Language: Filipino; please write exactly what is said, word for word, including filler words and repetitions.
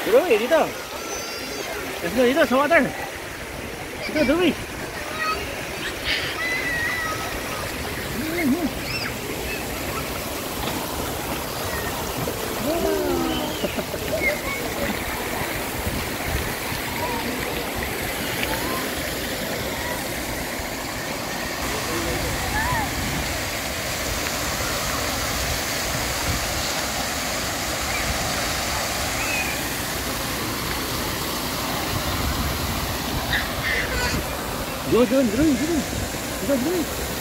Dito, dito. Dito, dito, sa water. Dito, dumi. Go, go, go, go. Go, go.